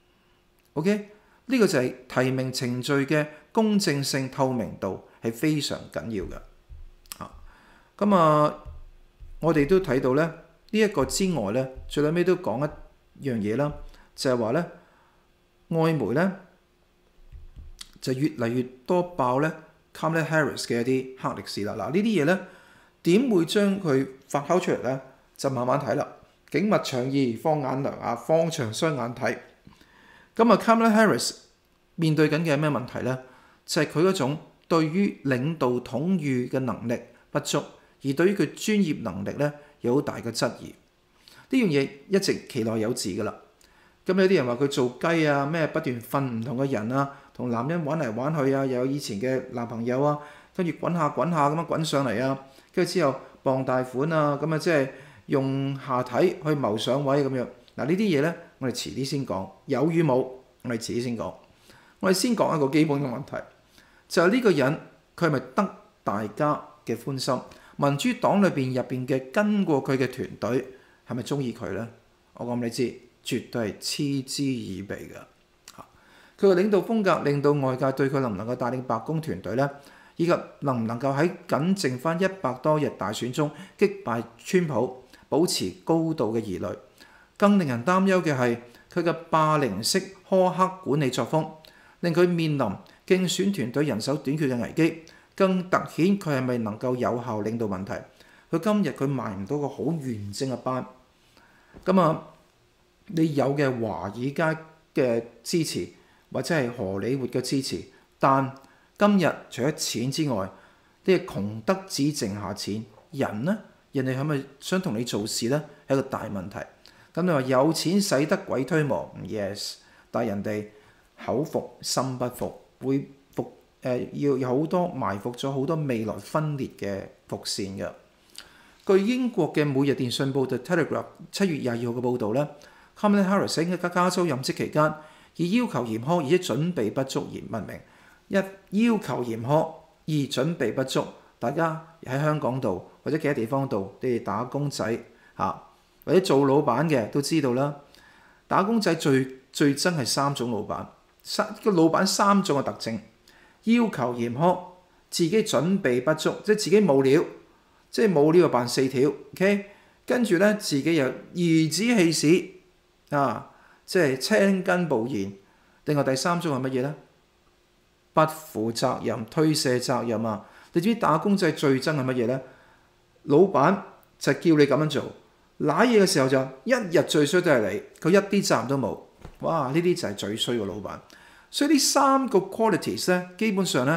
，OK？ 呢個就係提名程序嘅公正性、透明度係非常緊要嘅。啊，咁啊，我哋都睇到咧，呢、這、一個之外咧，最後尾都講一樣嘢啦，就係話咧，外媒咧就越嚟越多爆咧 Kamala Harris 嘅一啲黑歷史啦。嗱，呢啲嘢咧點會將佢發酵出嚟咧？就慢慢睇啦。景物長義，放眼量啊，放長雙眼睇。咁啊 Kamala Harris 面對緊嘅係咩問題咧？就係佢嗰種對於領導統御嘅能力不足，而對於佢專業能力咧有好大嘅質疑。呢樣嘢一直其來有自㗎啦。咁有啲人話佢做雞啊，咩不斷瞓唔同嘅人啊，同男人玩嚟玩去啊，又有以前嘅男朋友啊，跟住滾下滾下咁樣滾上嚟啊，跟住之後傍大款啊，咁啊即係用下體去謀上位咁樣。嗱，呢啲嘢咧，我哋遲啲先講，有與冇，我哋遲啲先講。我哋先講一個基本嘅問題，就係呢個人佢係咪得大家嘅歡心？民主黨裏邊入邊嘅跟過佢嘅團隊係咪中意佢咧？我講俾你知，絕對係嗤之以鼻嘅。嚇，佢嘅領導風格令到外界對佢能唔能夠帶領白宮團隊咧，以及能唔能夠喺僅剩翻一百多日大選中擊敗川普，保持高度嘅疑慮。更令人擔憂嘅係佢嘅霸凌式苛刻管理作風，令佢面臨競選團隊人手短缺嘅危機，更突顯佢係咪能夠有效領導問題。佢今日佢賣唔到個好完整嘅班，咁啊，你有嘅華爾街嘅支持或者係荷里活嘅支持，但今日除咗錢之外，你係窮得只剩下錢。人呢？人哋係咪想同你做事呢？係一個大問題。咁你話有錢使得鬼推磨 ，yes， 但係人哋口服心不服，會服誒、呃、要有好多埋伏咗好多未來分裂嘅伏線嘅。據英國嘅每日電訊報 The Telegraph 七月廿二號嘅報導咧 Kamala Harris 喺加州任職期間，以要求嚴苛而且準備不足而聞名。一要求嚴苛而準備不足，大家喺香港度或者其他地方度，你哋打工仔嚇。啊或者做老闆嘅都知道啦，打工仔最最憎係三種老闆，三個老闆三種嘅特徵：要求嚴苛，自己準備不足，即係自己冇料，即係冇料就扮四條 ，OK？ 跟住咧自己又頤指氣使啊，即係青筋暴現。另外第三種係乜嘢咧？不負責任、推卸責任啊！你知唔知打工仔最憎係乜嘢咧？老闆就叫你咁樣做。揦嘢嘅時候就一日最衰都係你，佢一啲責任都冇。哇！呢啲就係最衰嘅老闆。所以呢三個 qualities 咧，基本上咧係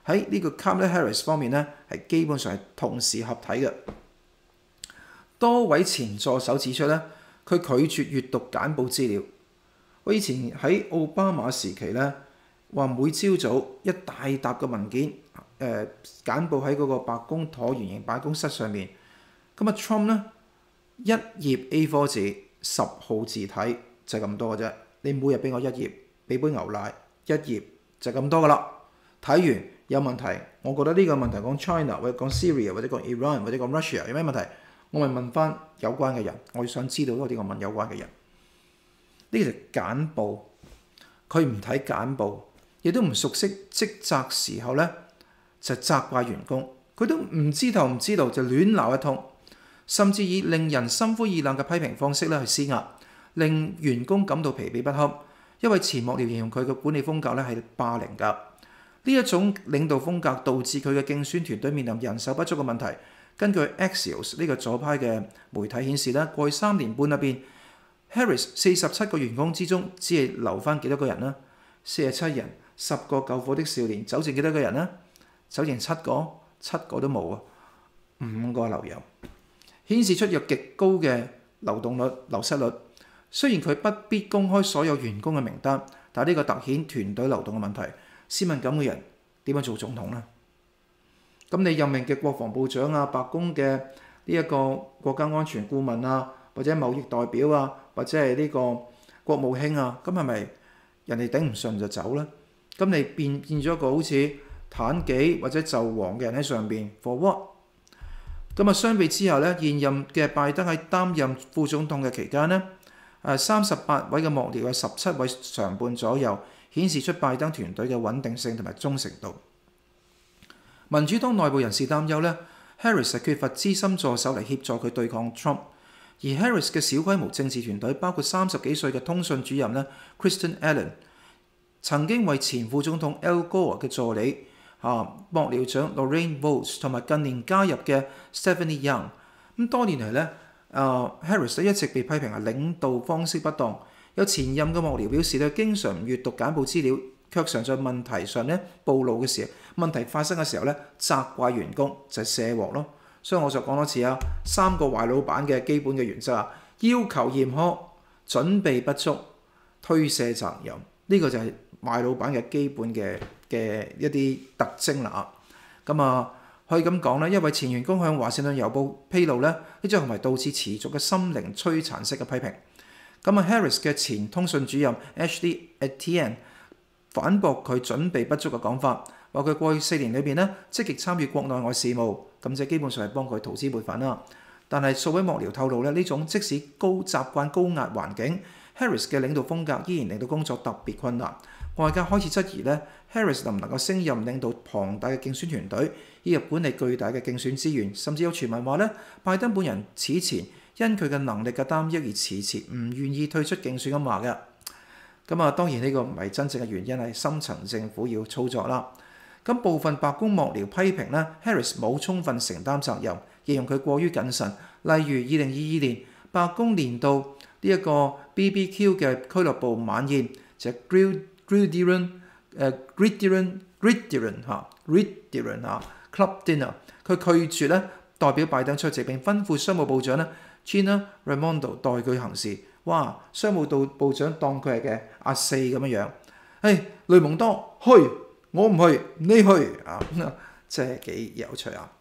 喺呢個 Kamala Harris 方面咧，係基本上係同時合體嘅。多位前助手指出咧，佢拒絕閱讀簡報資料。我以前喺奧巴馬時期咧，話每朝早一大沓嘅文件，誒、呃、簡報喺嗰個白宮橢圓形辦公室上面。咁啊 Trump 咧，一頁 A 四 紙，十號字體就係咁多嘅啫。你每日俾我一頁，俾杯牛奶，一頁就咁多噶啦。睇完有問題，我覺得呢個問題講 China 或者講 Syria 或者講 Iran 或者講 Russia 有咩問題，我咪問翻有關嘅人，我想知道多啲，我問有關嘅人。呢個就簡報，佢唔睇簡報，亦都唔熟悉職責時候咧，就責怪員工，佢都唔知頭唔知道就亂鬧一通，甚至以令人心灰意冷嘅批評方式咧去施壓，令員工感到疲憊不堪。因為前幕僚形容佢嘅管理風格咧係霸凌㗎，呢一種領導風格導致佢嘅競選團隊面臨人手不足嘅問題。根據 Axios 呢個左派嘅媒體顯示咧，過去三年半入邊 Harris 四十七個員工之中，只係留翻幾多個人呢？四十七人，十個救火的少年，走剩幾多個人呢？走剩七個，七個都冇啊，五個留有，顯示出有極高嘅流動率、流失率。雖然佢不必公開所有員工嘅名單，但係呢個突顯團隊流動嘅問題。試問咁嘅人點樣做總統呢？咁你任命嘅國防部長啊、白宮嘅呢一個國家安全顧問啊，或者貿易代表啊，或者係呢個國務卿啊，咁係咪人哋頂唔順就走呢？咁你變變咗一個好似妲己或者紂王嘅人喺上邊 for what？ 咁啊，相比之下咧，現任嘅拜登喺擔任副總統嘅期間呢，誒三十八位嘅幕僚有十七位常伴左右，顯示出拜登團隊嘅穩定性同埋忠誠度。民主黨內部人士擔憂咧 ，Harris 係缺乏資深助手嚟協助佢對抗 Trump， 而 Harris 嘅小規模政治團隊包括三十幾歲嘅通訊主任咧 Kristen Allen， 曾經為前副總統 Al Gore 嘅助理啊幕僚長 Lorraine Bowles 同埋近年加入嘅 Stephanie Young。咁多年嚟咧，啊 Harris 一直被批評係領導方式不當。有前任嘅幕僚表示咧，經常唔閱讀簡報資料，卻常在問題上咧暴露嘅時候，問題發生嘅時候咧責怪員工，就係卸鑊咯。所以我就講多次啊，三個壞老闆嘅基本嘅原則啊，要求嚴苛、準備不足、推卸責任，呢、這個就係壞老闆嘅基本嘅嘅一啲特徵啦。咁啊，可以咁講咧，一位前員工向華盛頓郵報披露咧，呢種行為導致持續嘅心靈摧殘式嘅批評。咁啊 ，Harris 嘅前通訊主任 Ashley Etienne 反駁佢準備不足嘅講法，話佢過去四年裏邊咧積極參與國內外事務，咁即係基本上係幫佢塗脂抹粉啦。但係數位幕僚透露咧，呢種即使高習慣高壓環境 ，Harris 嘅領導風格依然令到工作特別困難。外界開始質疑咧 ，Harris 能唔能夠勝任領導龐大嘅競選團隊，以及管理巨大嘅競選資源，甚至有傳聞話咧，拜登本人此前因佢嘅能力嘅擔憂而遲遲唔願意退出競選咁話嘅。咁啊，當然呢個唔係真正嘅原因，係深層政府要操作啦。咁部分白宮幕僚批評咧 ，Harris 冇充分承擔責任，形容佢過於謹慎。例如二零二二年白宮年度呢一個 B B Q 嘅俱樂部晚宴，就係 Grill Gridiron 誒 Gridiron Gridiron 嚇 Gridiron 嚇 Club Dinner， 佢拒絕咧代表拜登出席，並吩咐商務部長咧 Gina Raimondo 代佢行事。哇！商務部部長當佢係嘅阿四咁樣樣。誒，雷蒙多去，我唔去，你去啊！真係幾有趣啊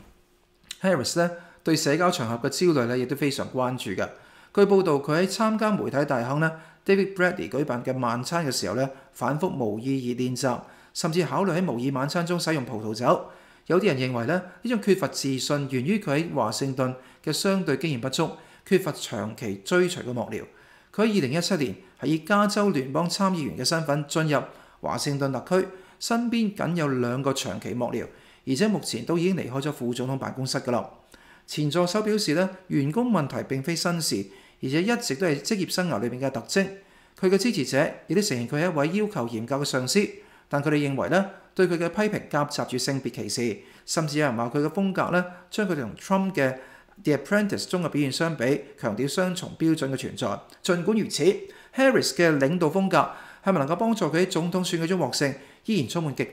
！Harris 咧對社交場合嘅焦慮咧，亦都非常關注嘅。據報道，佢喺參加媒體大亨咧 David Bradley 舉辦嘅晚餐嘅時候咧，反覆無意義練習，甚至考慮喺無意晚餐中使用葡萄酒。有啲人認為咧，呢種缺乏自信源於佢喺華盛頓嘅相對經驗不足，缺乏長期追隨嘅幕僚。佢喺二零一七年係以加州聯邦參議員嘅身份進入華盛頓特區，身邊僅有兩個長期幕僚，而且目前都已經離開咗副總統辦公室㗎啦。前助手表示咧，員工問題並非新事，而且一直都係職業生涯裏面嘅特徵。佢嘅支持者亦都承認佢係一位要求嚴格嘅上司，但佢哋認為咧，對佢嘅批評夾雜住性別歧視，甚至有人話佢嘅風格咧，將佢哋同 Trump 嘅 The Apprentice 中嘅表現相比，強調雙重標準嘅存在。儘管如此 ，Harris 嘅領導風格係咪能夠幫助佢喺總統選舉中獲勝，依然充滿極度高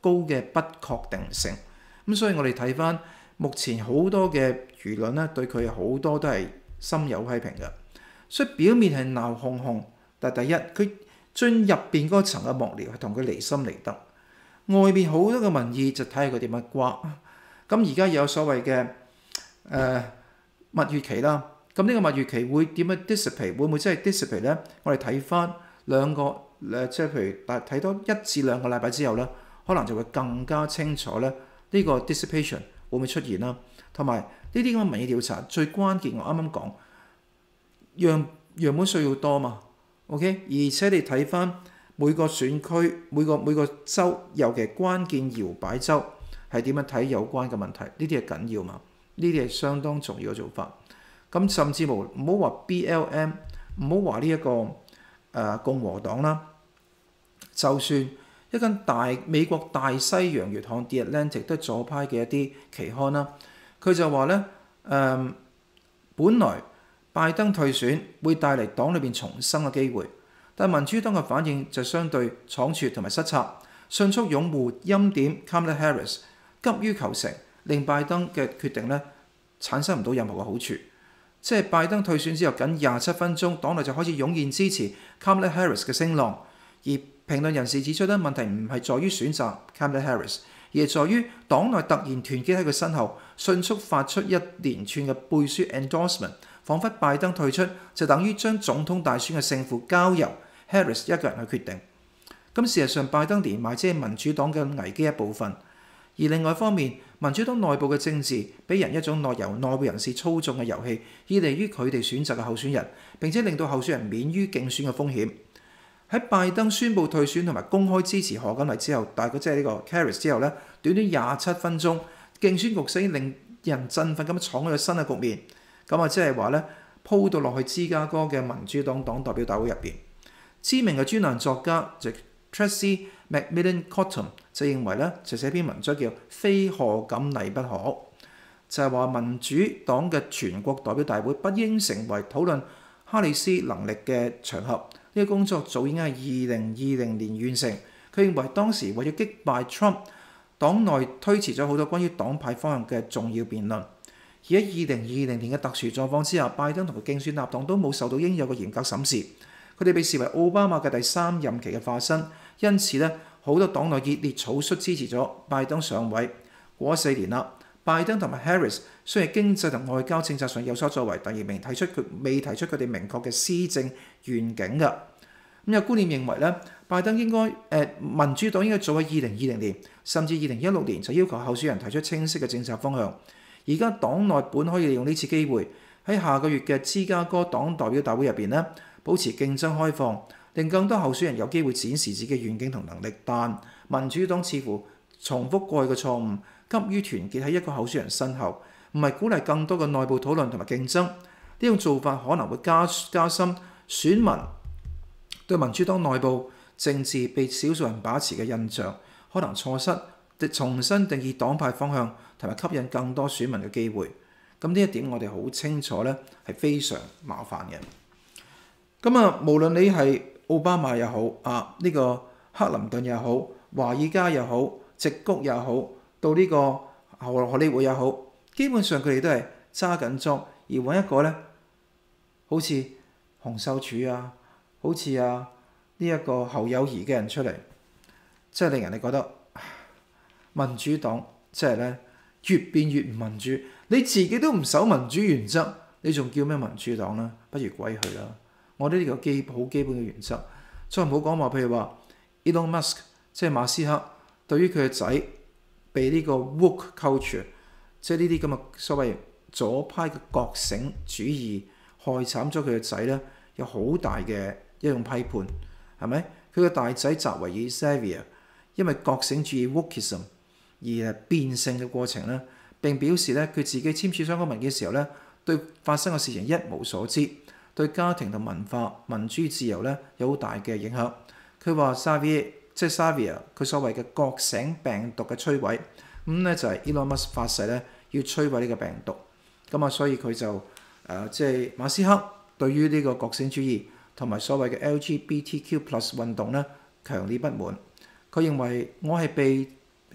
高嘅不確定性。咁所以我哋睇翻目前好多嘅輿論咧，對佢好多都係深有批評嘅。所以表面係鬧哄哄，但係第一佢進入邊嗰層嘅幕僚係同佢離心離德，外面好多嘅民意就睇下佢點樣刮。咁而家有所謂嘅誒蜜月期啦，咁呢個蜜月期會點樣 dissipate？ 會唔會真係 dissipate 咧？我哋睇翻兩個誒，即係譬如睇多一至兩個禮拜之後咧，可能就會更加清楚咧呢個 dissipation 會唔會出現啦。同埋呢啲咁嘅民意調查最關鍵，我啱啱講樣樣本需要多嘛 ，OK？ 而且你睇翻每個選區、每個每個州，尤其關鍵搖擺州係點樣睇有關嘅問題，呢啲係緊要嘛？呢啲係相當重要嘅做法。咁甚至乎唔好話 B L M， 唔好話呢一個誒、呃、共和黨啦，就算一間大美國大西洋月刊 The Atlantic 都係左派嘅一啲期刊啦，佢就話咧誒，本來拜登退選會帶嚟黨裏邊重生嘅機會，但民主黨嘅反應就相對倉促同埋失策，迅速擁護欽點 Kamala Harris， 急於求成，令拜登嘅決定咧產生唔到任何嘅好處。即係拜登退選之後，僅廿七分鐘，黨內就開始湧現支持 Kamala Harris 嘅聲浪。而評論人士指出咧，問題唔係在於選擇 Kamala Harris， 而係在於黨內突然團結喺佢身後，迅速發出一連串嘅背書 endorsement， 彷彿拜登退出就等於將總統大選嘅勝負交由 Harris 一個人去決定。咁事實上，拜登連埋即係民主黨嘅危機一部分。而另外一方面，民主黨內部嘅政治俾人一種內由內部人士操縱嘅遊戲，以利於佢哋選擇嘅候選人，並且令到候選人免於競選嘅風險。喺拜登宣布退選同埋公開支持賀錦麗之後，大概即係呢個 Harris 之後咧，短短廿七分鐘，競選局勢令人振奮咁闖咗新嘅局面。咁啊，即係話咧鋪到落去芝加哥嘅民主黨黨代表大會入邊，知名嘅專欄作家就 Tracy McMillan Cottom 就認為咧，就寫篇文章叫《非賀錦麗不可》，就係話民主黨嘅全國代表大會不應成為討論哈里斯能力嘅場合。呢個工作早已經係二零二零年完成。佢認為當時為咗擊敗 Trump， 黨內推遲咗好多關於黨派方向嘅重要辯論。而喺二零二零年嘅特殊狀況之下，拜登同佢競選立黨都冇受到應有嘅嚴格審視，佢哋被視為奧巴馬嘅第三任期嘅化身。因此咧，好多黨內熱烈草率支持咗拜登上位。過咗四年啦，拜登同埋 Harris 雖然經濟同外交政策上有所作為，但仍未提出佢未提出佢哋明確嘅施政願景㗎。咁有觀念認為咧，拜登應該誒、呃、民主黨應該早喺二零二零年甚至二零一六年就要求候選人提出清晰嘅政策方向。而家黨內本可以利用呢次機會喺下個月嘅芝加哥黨代表大會入邊咧，保持競爭開放，令更多候選人有機會展示自己嘅願景同能力。但民主黨似乎重複過去嘅錯誤，急於團結喺一個候選人身後，唔係鼓勵更多嘅內部討論同埋競爭。呢種做法可能會加加深選民對民主黨內部政治被少數人把持嘅印象，可能錯失重新定義黨派方向同埋吸引更多選民嘅機會。咁呢一點我哋好清楚咧，係非常麻煩嘅。咁啊，無論你係奧巴馬又好，啊呢個克林頓又好，華爾街又好，矽谷又好，到呢個荷里活又好，基本上佢哋都係揸緊作而揾一個咧，好似洪秀柱啊，好似啊呢一個侯友宜嘅人出嚟，即係令人哋覺得民主黨即係咧越變越唔民主。你自己都唔守民主原則，你仲叫咩民主黨啦？不如歸去啦！我覺得呢個基好基本嘅原則。再唔好講話，譬如話 Elon Musk 即係馬斯克，對於佢嘅仔被呢個 woke culture， 即係呢啲咁嘅所謂左派嘅覺醒主義害慘咗佢嘅仔咧，有好大嘅一種批判，係咪？佢嘅大仔澤維爾 Xavier 因為覺醒主義 wokeism 而係變性嘅過程咧，並表示咧佢自己簽署相關文件嘅時候咧，對發生嘅事情一無所知。對家庭同文化、民主自由咧有好大嘅影響。佢話 Xavier 即係 Xavier 佢所謂嘅覺醒病毒嘅摧毀，咁咧就係 Elon Musk 發誓咧要摧毀呢個病毒。咁啊，所以佢就誒即係馬斯克對於呢個覺醒主義同埋所謂嘅 L G B T Q plus 運動咧強烈不滿。佢認為我係被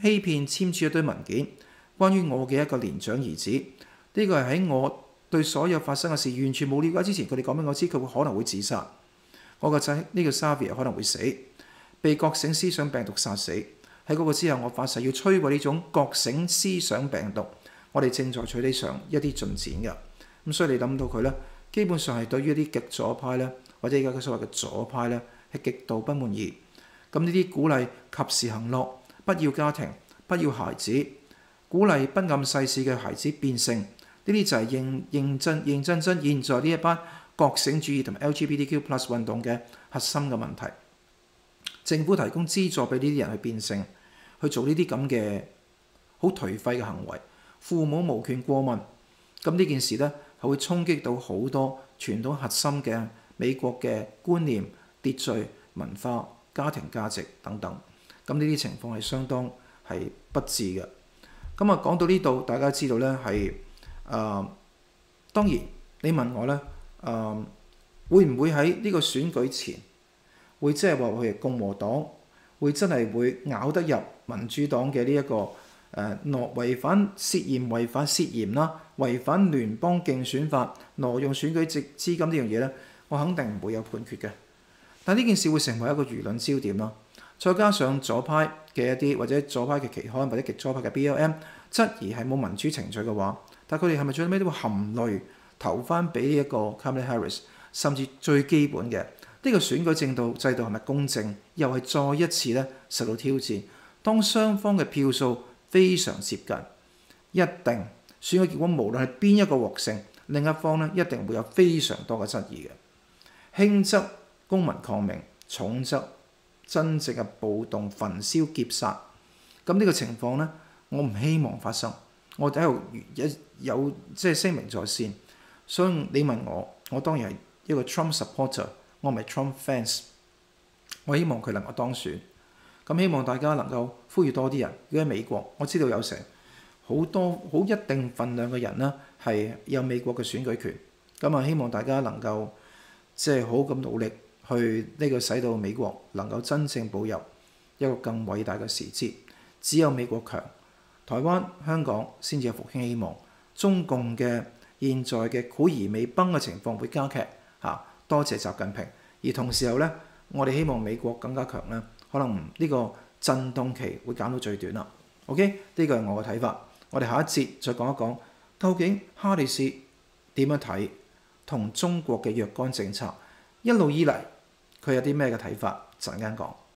欺騙簽署一堆文件，關於我嘅一個年長兒子。呢個係喺我對所有發生嘅事完全冇了解之前，佢哋講俾我知佢會可能會自殺。我個仔呢個 Xavier 可能會死，被覺醒思想病毒殺死。喺嗰個之後，我發誓要摧毀呢種覺醒思想病毒。我哋正在取理上一啲進展嘅。咁所以你諗到佢呢，基本上係對於一啲極左派呢，或者而家嘅所謂嘅左派呢，係極度不滿意。咁呢啲鼓勵及時行樂，不要家庭，不要孩子，鼓勵不諳世事嘅孩子變性，呢啲就係認認真認真真現在呢一班覺醒主義同埋 L G B T Q plus 運動嘅核心嘅問題。政府提供資助俾呢啲人去變性，去做呢啲咁嘅好頹廢嘅行為，父母無權過問。咁呢件事呢，係會衝擊到好多傳統核心嘅美國嘅觀念、秩序、文化、家庭價值等等。咁呢啲情況係相當係不智嘅。咁啊講到呢度，大家知道呢係誒、呃、當然你問我呢，誒、呃、會唔會喺呢個選舉前會即係話佢係共和黨會真係會咬得入民主黨嘅呢一個誒挪違反涉嫌違反涉嫌啦，違反聯邦競選法挪用選舉資資金呢樣嘢呢？我肯定唔會有判決嘅。但呢件事會成為一個輿論焦點啦。再加上左派嘅一啲或者左派嘅期刊或者極左派嘅 B L M 質疑係冇民主程序嘅話，但佢哋係咪最尾都會含淚投翻俾呢一個 Kamala Harris？ 甚至最基本嘅呢、這個選舉制度制度係咪公正，又係再一次咧受到挑戰。當雙方嘅票數非常接近，一定選舉結果無論係邊一個獲勝，另一方咧一定會有非常多嘅質疑嘅。輕則公民抗命，重則真正嘅暴動、焚燒、劫殺。咁呢個情況呢，我唔希望發生。我喺度有有即係聲明在先，所以你問我，我當然係一個 Trump supporter， 我唔係 Trump fans。我希望佢能夠當選。咁希望大家能夠呼籲多啲人。如果喺美國，我知道有成好多好一定份量嘅人呢，係有美國嘅選舉權。咁啊，希望大家能夠即係好咁努力去呢個使到美國能夠真正步入一個更偉大嘅時節。只有美國強，台灣、香港先至有復興希望。中共嘅現在嘅苦而未崩嘅情況會加劇嚇。多謝習近平。而同時候呢，我哋希望美國更加強咧，可能呢個震動期會減到最短啦。OK，呢個係我嘅睇法。我哋下一節再講一講，究竟哈里斯點樣睇同中國嘅若干政策，一路以嚟佢有啲咩嘅睇法？陣間講。